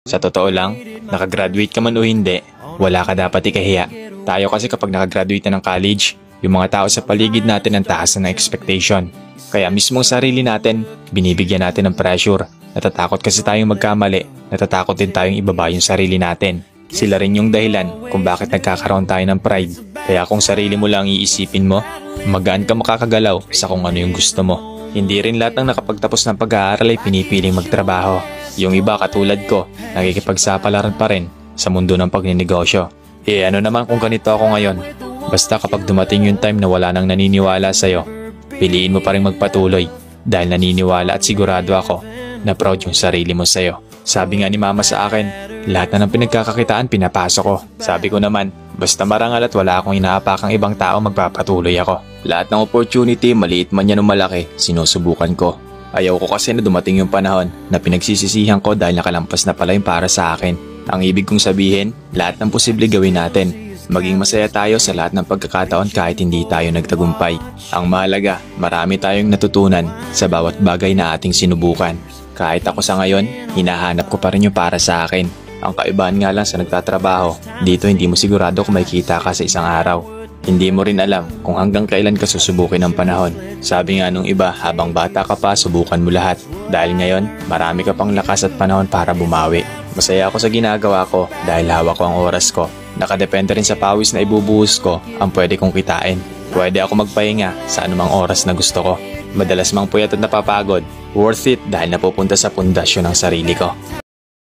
Sa totoo lang, nakagraduate ka man o hindi, wala ka dapat ikahiya. Tayo kasi kapag nakagraduate na ng college, yung mga tao sa paligid natin ang taas na ng expectation. Kaya mismong sarili natin, binibigyan natin ng pressure. Natatakot kasi tayong magkamali, natatakot din tayong ibaba yung sarili natin. Sila rin yung dahilan kung bakit nagkakaroon tayo ng pride. Kaya kung sarili mo lang iisipin mo, magaan ka makakagalaw sa kung ano yung gusto mo. Hindi rin lahat ng nakapagtapos ng pag-aaral ay pinipiling magtrabaho. Yung iba katulad ko, nakikipagsapalaran pa rin sa mundo ng pagninegosyo. Ano naman kung ganito ako ngayon? Basta kapag dumating yung time na wala nang naniniwala sa'yo, piliin mo pa rin magpatuloy dahil naniniwala at sigurado ako na proud yung sarili mo sa'yo. Sabi nga ni mama sa akin, lahat na ng pinagkakakitaan pinapasok ko. Sabi ko naman, basta marangal at wala akong inaapakang ibang tao, magpapatuloy ako. Lahat ng opportunity, maliit man yan o malaki, sinusubukan ko. Ayaw ko kasi na dumating yung panahon na pinagsisisihan ko dahil nakalampas na pala yung para sa akin. Ang ibig kong sabihin, lahat ng posible gawin natin. Maging masaya tayo sa lahat ng pagkakataon kahit hindi tayo nagtagumpay. Ang mahalaga, marami tayong natutunan sa bawat bagay na ating sinubukan. Kahit ako sa ngayon, hinahanap ko pa rin yung para sa akin. Ang kaibahan nga lang sa nagtatrabaho, dito hindi mo sigurado kung may kita ka sa isang araw. Hindi mo rin alam kung hanggang kailan ka susubukin ng panahon. Sabi nga nung iba, habang bata ka pa, subukan mo lahat. Dahil ngayon, marami ka pang lakas at panahon para bumawi. Masaya ako sa ginagawa ko dahil hawak ko ang oras ko. Nakadepende rin sa pawis na ibubuhos ko ang pwede kong kitain. Pwede ako magpahinga sa anumang oras na gusto ko. Madalas mang puyat at napapagod, worth it dahil napupunta sa pundasyon ng sarili ko.